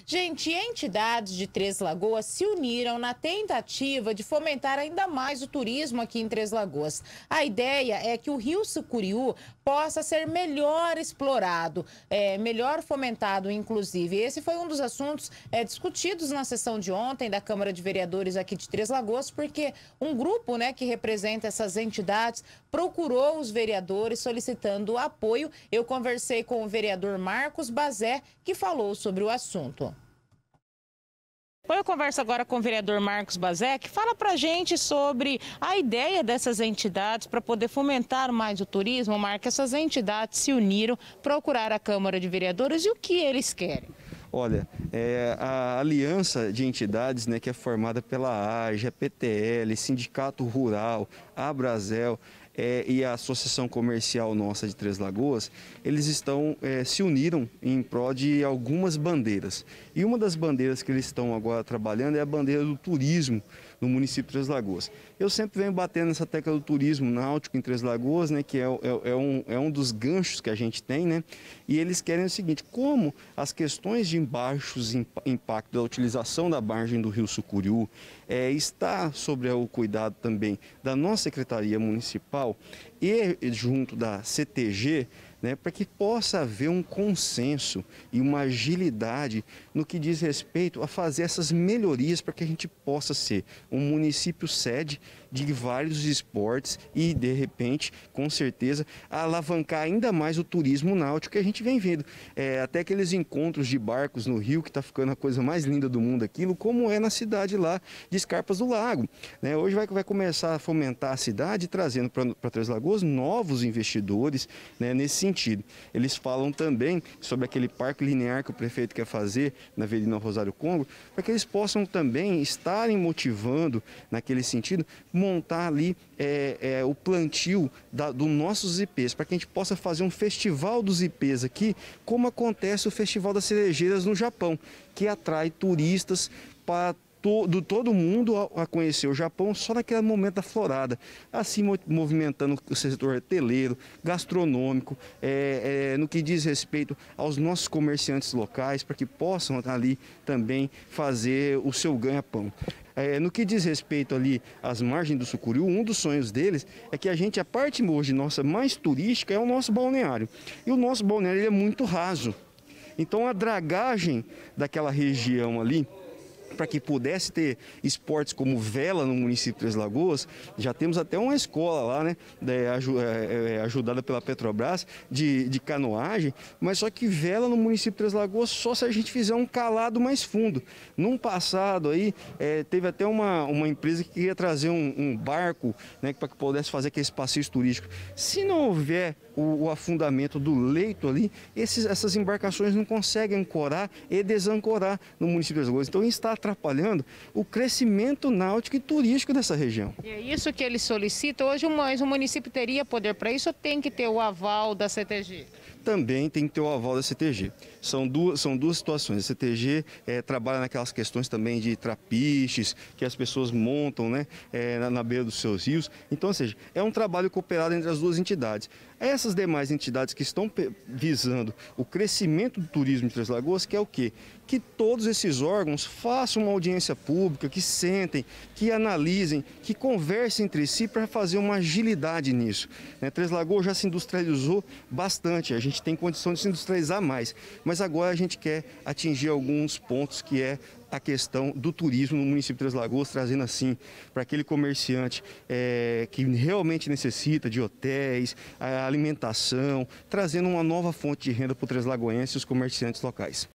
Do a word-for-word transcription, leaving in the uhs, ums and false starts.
Gente, entidades de Três Lagoas se uniram na tentativa de fomentar ainda mais o turismo aqui em Três Lagoas. A ideia é que o Rio Sucuriú possa ser melhor explorado, é, melhor fomentado, inclusive. Esse foi um dos assuntos é, discutidos na sessão de ontem da Câmara de Vereadores aqui de Três Lagoas, porque um grupo, né, que representa essas entidades procurou os vereadores solicitando apoio. Eu conversei com o vereador Marcos Bazé, que falou sobre o assunto. Eu converso agora com o vereador Marcos Bazé, que fala pra gente sobre a ideia dessas entidades para poder fomentar mais o turismo. Marcos, essas entidades se uniram, procuraram a Câmara de Vereadores e o que eles querem? Olha, é, a aliança de entidades, né, que é formada pela A G E, a P T L, Sindicato Rural, a Abrazel é, e a Associação Comercial Nossa de Três Lagoas, eles estão, é, se uniram em prol de algumas bandeiras. E uma das bandeiras que eles estão agora trabalhando é a bandeira do turismo no município de Três Lagoas. Eu sempre venho batendo nessa tecla do turismo náutico em Três Lagoas, né, que é, é, é, um, é um dos ganchos que a gente tem, né, e eles querem o seguinte: como as questões de baixos impacto da utilização da margem do Rio Sucuriú é, está sobre o cuidado também da nossa Secretaria Municipal e junto da C T G, né, para que possa haver um consenso e uma agilidade no que diz respeito a fazer essas melhorias para que a gente possa ser um município sede de vários esportes e, de repente, com certeza, alavancar ainda mais o turismo náutico que a gente vem vendo. É, até aqueles encontros de barcos no Rio, que está ficando a coisa mais linda do mundo aquilo, como é na cidade lá de Escarpas do Lago. Né? Hoje vai, vai começar a fomentar a cidade, trazendo para Três Lagoas novos investidores, né, nesse sentido. Eles falam também sobre aquele parque linear que o prefeito quer fazer na Avenida Rosário Congo, para que eles possam também estarem motivando, naquele sentido, montar ali é, é, o plantio da, dos nossos I Ps, para que a gente possa fazer um festival dos I Ps aqui, como acontece o Festival das Cerejeiras no Japão, que atrai turistas para do todo mundo a conhecer o Japão só naquele momento da florada, assim movimentando o setor hoteleiro, gastronômico, é, é, no que diz respeito aos nossos comerciantes locais, para que possam ali também fazer o seu ganha-pão. É, no que diz respeito ali às margens do Sucuriú, um dos sonhos deles é que a gente, a parte hoje nossa mais turística é o nosso balneário. E o nosso balneário ele é muito raso. Então a dragagem daquela região ali, para que pudesse ter esportes como vela no município de Três Lagoas, já temos até uma escola lá, né, é, ajudada pela Petrobras, de, de canoagem, mas só que vela no município de Três Lagoas só se a gente fizer um calado mais fundo. Num passado aí, é, teve até uma, uma empresa que queria trazer um, um barco, né, para que pudesse fazer aqueles passeios turísticos. Se não houver o, o afundamento do leito ali, esses, essas embarcações não conseguem ancorar e desancorar no município de Três Lagoas. Então está atrapalhando o crescimento náutico e turístico dessa região. E é isso que eles solicitam. Hoje o município teria poder para isso ou tem que ter o aval da C T G? Também tem que ter o aval da C T G. São duas, são duas situações. A C T G é, trabalha naquelas questões também de trapiches, que as pessoas montam, né, é, na, na beira dos seus rios. Então, ou seja, é um trabalho cooperado entre as duas entidades. Essas demais entidades que estão visando o crescimento do turismo de Três Lagoas, que é o quê? Que todos esses órgãos façam uma audiência pública, que sentem, que analisem, que conversem entre si para fazer uma agilidade nisso. Né? Três Lagoas já se industrializou bastante, a gente tem condição de se industrializar mais, mas agora a gente quer atingir alguns pontos que é a questão do turismo no município de Três Lagoas, trazendo assim para aquele comerciante é, que realmente necessita de hotéis, a alimentação, trazendo uma nova fonte de renda para o Três Lagoense e os comerciantes locais.